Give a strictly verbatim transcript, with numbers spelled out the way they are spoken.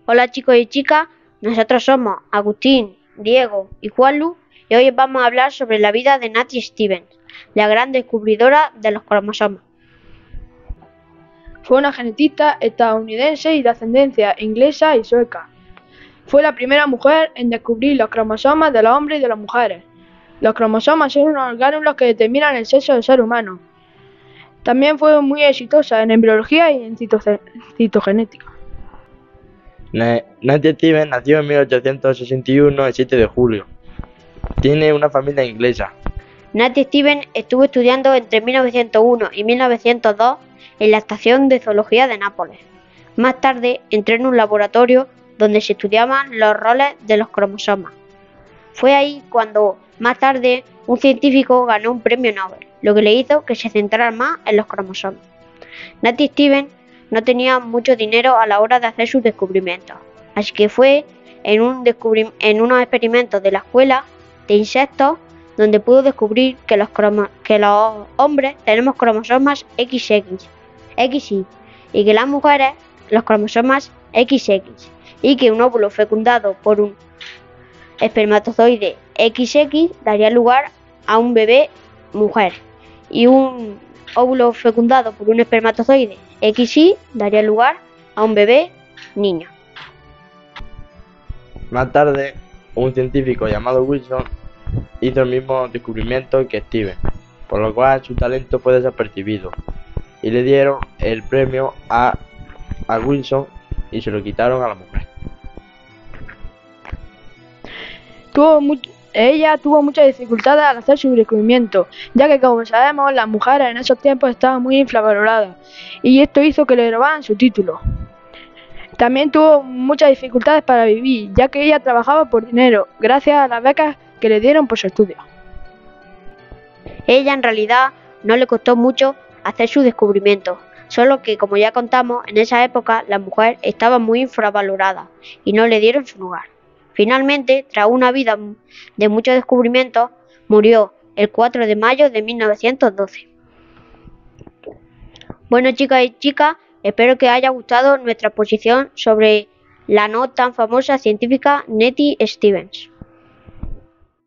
Hola chicos y chicas, nosotros somos Agustín, Diego y Juanlu y hoy vamos a hablar sobre la vida de Natty Stevens, la gran descubridora de los cromosomas. Fue una genetista estadounidense y de ascendencia inglesa y sueca. Fue la primera mujer en descubrir los cromosomas de los hombres y de las mujeres. Los cromosomas son unos orgánulos que determinan el sexo del ser humano. También fue muy exitosa en embriología y en citogenética. Natty Stevens nació en mil ochocientos sesenta y uno, el siete de julio. Tiene una familia inglesa. Natty Stevens estuvo estudiando entre mil novecientos uno y mil novecientos dos en la Estación de Zoología de Nápoles. Más tarde entró en un laboratorio donde se estudiaban los roles de los cromosomas. Fue ahí cuando, más tarde, un científico ganó un premio Nobel, lo que le hizo que se centrara más en los cromosomas. Natty Stevens no tenía mucho dinero a la hora de hacer sus descubrimientos, así que fue en, un descubri en unos experimentos de la escuela de insectos donde pudo descubrir que los, que los hombres tenemos cromosomas equis equis, equis y, y que las mujeres los cromosomas equis equis, y que un óvulo fecundado por un espermatozoide equis equis daría lugar a un bebé mujer, y un óvulo fecundado por un espermatozoide equis y daría lugar a un bebé niño. Más tarde, un científico llamado Wilson hizo el mismo descubrimiento que Stevens, por lo cual su talento fue desapercibido, y le dieron el premio a, a Wilson y se lo quitaron a la mujer. Tuvo mu ella tuvo muchas dificultades al hacer su descubrimiento, ya que, como sabemos, las mujeres en esos tiempos estaban muy infravaloradas, y esto hizo que le robaran su título. También tuvo muchas dificultades para vivir, ya que ella trabajaba por dinero, gracias a las becas que le dieron por su estudio. Ella en realidad no le costó mucho hacer su descubrimiento, solo que, como ya contamos, en esa época la mujer estaba muy infravalorada y no le dieron su lugar. Finalmente, tras una vida de muchos descubrimientos, murió el cuatro de mayo de mil novecientos doce. Bueno, chicas y chicas, espero que os haya gustado nuestra exposición sobre la no tan famosa científica Natty Stevens.